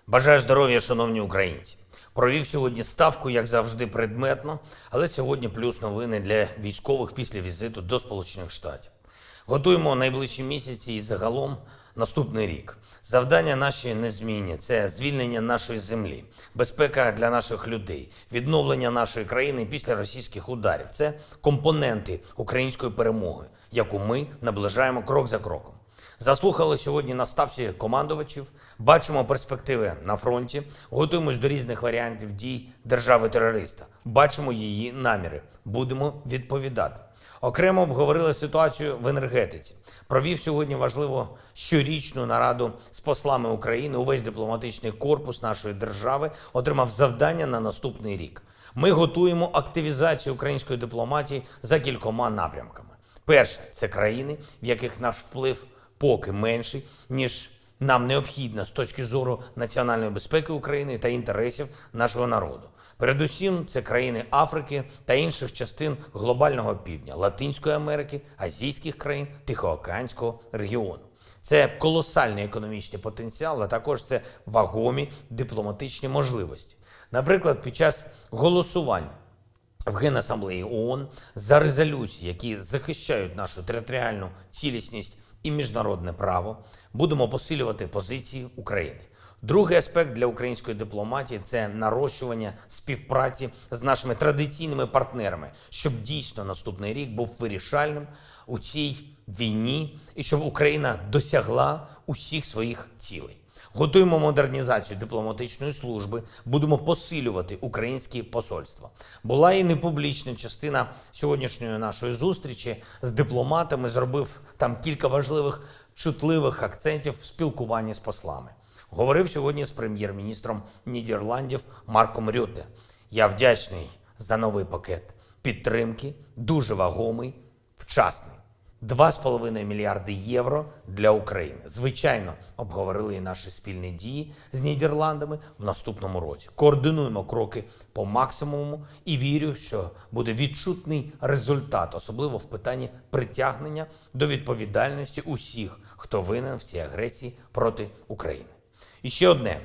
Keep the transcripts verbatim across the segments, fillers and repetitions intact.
Бажаю здоров'я, шановні українці. Провів сьогодні ставку, як завжди, предметно, але сьогодні плюс новини для військових після візиту до Сполучених Штатів. Готуємо найближчі місяці і загалом наступний рік. Завдання наші незмінні – це звільнення нашої землі, безпека для наших людей, відновлення нашої країни після російських ударів. Це компоненти української перемоги, яку ми наближаємо крок за кроком. Заслухали сьогодні на ставці командувачів, бачимо перспективи на фронті, готуємось до різних варіантів дій держави-терориста, бачимо її наміри, будемо відповідати. Окремо обговорили ситуацію в енергетиці. Провів сьогодні важливу щорічну нараду з послами України. Увесь дипломатичний корпус нашої держави отримав завдання на наступний рік. Ми готуємо активізацію української дипломатії за кількома напрямками. Перше – це країни, в яких наш вплив поки менший, ніж нам необхідно з точки зору національної безпеки України та інтересів нашого народу. Передусім, це країни Африки та інших частин глобального півдня, Латинської Америки, азійських країн, Тихоокеанського регіону. Це колосальний економічний потенціал, а також це вагомі дипломатичні можливості. Наприклад, під час голосувань в Генасамблеї ООН за резолюції, які захищають нашу територіальну цілісність і міжнародне право, будемо посилювати позиції України. Другий аспект для української дипломатії – це нарощування співпраці з нашими традиційними партнерами, щоб дійсно наступний рік був вирішальним у цій війні і щоб Україна досягла усіх своїх цілей. Готуємо модернізацію дипломатичної служби, будемо посилювати українські посольства. Була і непублічна частина сьогоднішньої нашої зустрічі з дипломатами, зробив там кілька важливих, чутливих акцентів в спілкуванні з послами. Говорив сьогодні з прем'єр-міністром Нідерландів Марком Рютте. Я вдячний за новий пакет підтримки, дуже вагомий, вчасний. два з половиною мільярди євро для України. Звичайно, обговорили і наші спільні дії з Нідерландами в наступному році. Координуємо кроки по максимуму і вірю, що буде відчутний результат, особливо в питанні притягнення до відповідальності усіх, хто винен в цій агресії проти України. І ще одне.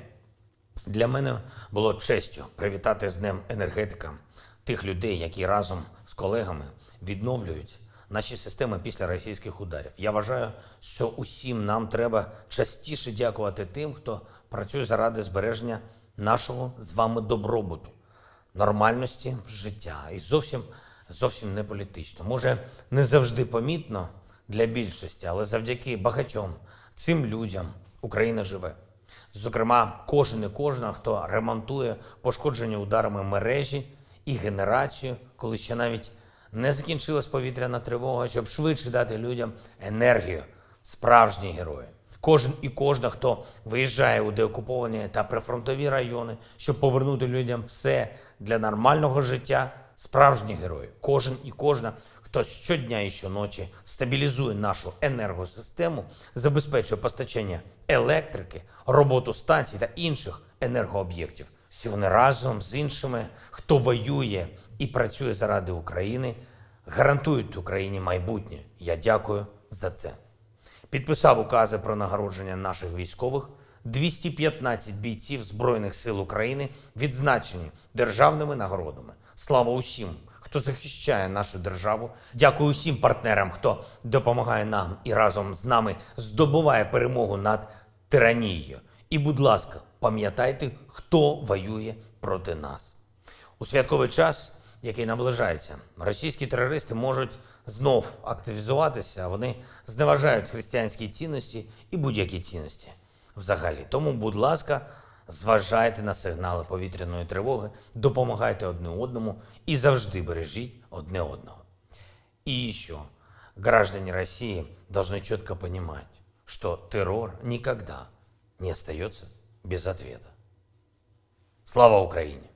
Для мене було честю привітати з Днем енергетика тих людей, які разом з колегами відновлюють наші системи після російських ударів. Я вважаю, що усім нам треба частіше дякувати тим, хто працює заради збереження нашого з вами добробуту, нормальності життя. І зовсім, зовсім не політично. Може, не завжди помітно для більшості, але завдяки багатьом цим людям Україна живе. Зокрема, кожен і кожна, хто ремонтує пошкоджені ударами мережі і генерацію, коли ще навіть не закінчилась повітряна тривога, щоб швидше дати людям енергію. Справжні герої. Кожен і кожна, хто виїжджає у деокуповані та прифронтові райони, щоб повернути людям все для нормального життя. Справжні герої. Кожен і кожна, хто щодня і щоночі стабілізує нашу енергосистему, забезпечує постачання електрики, роботу станцій та інших енергооб'єктів. Всі вони разом з іншими, хто воює і працює заради України, гарантують Україні майбутнє. Я дякую за це. Підписав укази про нагородження наших військових. двісті п'ятнадцять бійців Збройних сил України відзначені державними нагородами. Слава усім, хто захищає нашу державу. Дякую усім партнерам, хто допомагає нам і разом з нами здобуває перемогу над тиранією. І, будь ласка, пам'ятайте, хто воює проти нас. У святковий час, який наближається, російські терористи можуть знов активізуватися, а вони зневажають християнські цінності і будь-які цінності взагалі. Тому, будь ласка, зважайте на сигнали повітряної тривоги, допомагайте одне одному і завжди бережіть одне одного. И еще, граждане России должны четко понимать, что террор никогда не остается без ответа. Слава Украине!